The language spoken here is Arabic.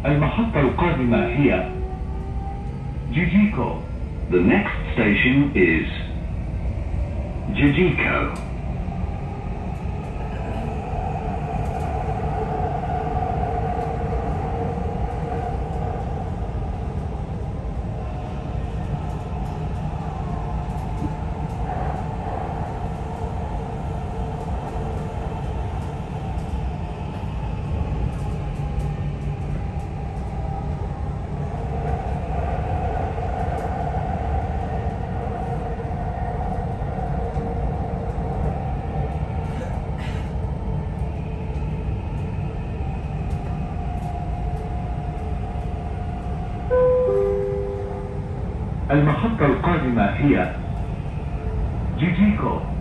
المحطة القادمة هي جيجيكو. The next station is Jijiko. المحطة القادمة هي جيجيكو.